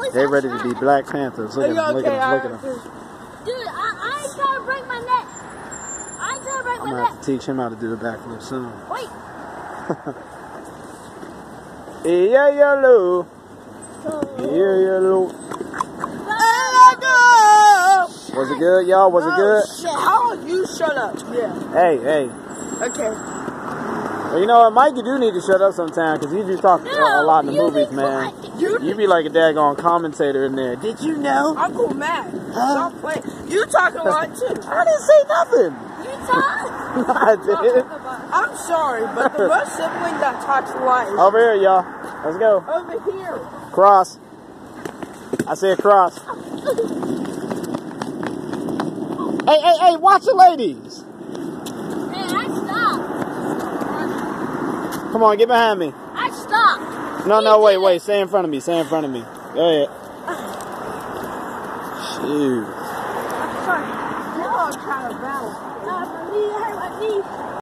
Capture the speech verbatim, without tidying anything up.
They ready to be Black Panthers. Look at them, look at them, look at them. Dude, I, I ain't trying to break my neck. I ain't trying to break I'm my gonna neck. have to teach him how to do the backflip soon. Wait. Yeah, yellow. Yeah, yellow. Was it good, y'all? Was it good? Oh, shit. How you shut up? Yeah. Hey, hey. Okay. Well, you know what, Mike, you do need to shut up sometime because you just talk No, uh, a lot in the you movies, be man. quiet. You, You be like a daggone commentator in there. Did you know? Uncle Matt. Huh? Stop playing. You talk a lot too. I didn't say nothing. You talk. I did. I'm sorry, but the most sibling that talks a lot is Over here, y'all. Let's go. over here. Cross. I said cross. Hey, hey, hey, watch the ladies. Man, I stopped. Come on, get behind me. I stopped. No, He no, wait, did wait. it. Stay in front of me. Stay in front of me. Go ahead. Shoot. Sorry. Now I'm trying to balance. Nah, my knee, I hurt my knee.